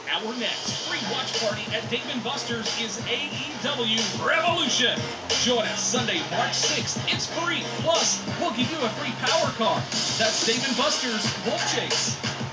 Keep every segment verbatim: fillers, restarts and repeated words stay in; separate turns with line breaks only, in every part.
Our next free watch party at Dave and Buster's is A E W Revolution. Join us Sunday, March sixth. It's free. Plus, we'll give you a free power car. That's Dave and Buster's Wolf Chase.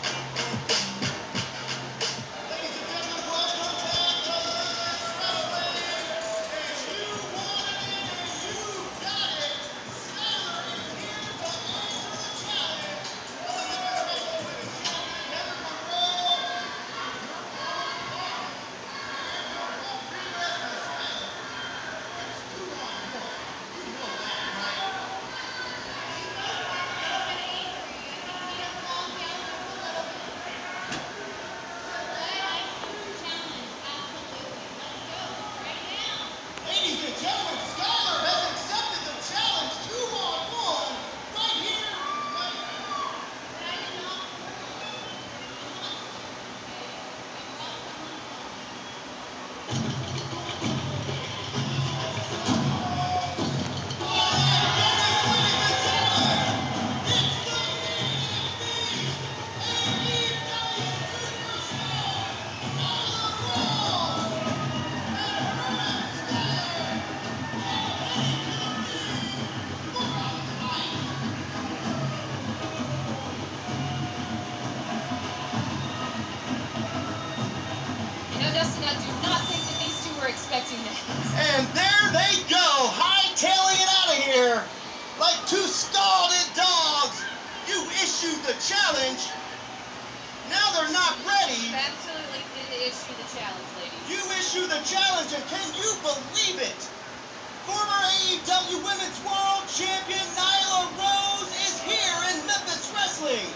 Dustin, I do not think that these two were expecting this.
And there they go, hightailing it out of here like two scalded dogs. You issued the challenge. Now they're not ready.
You absolutely did issue the challenge, ladies.
You issued the challenge, and can you believe it? Former A E W Women's World Champion Nyla Rose is here in Memphis Wrestling.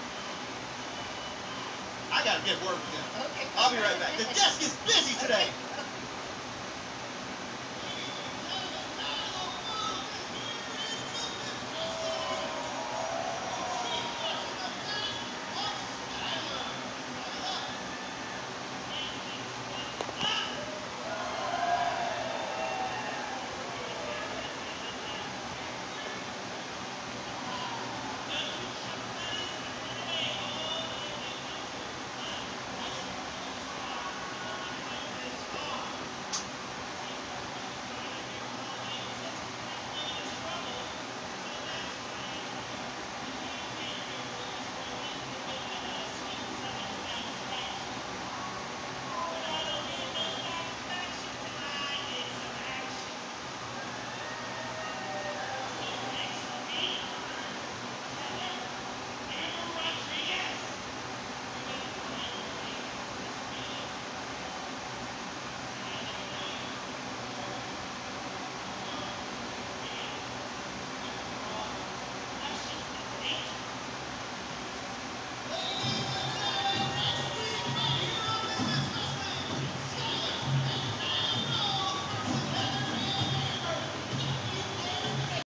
I gotta get work with them.
Okay.
I'll be right back. The desk is busy today.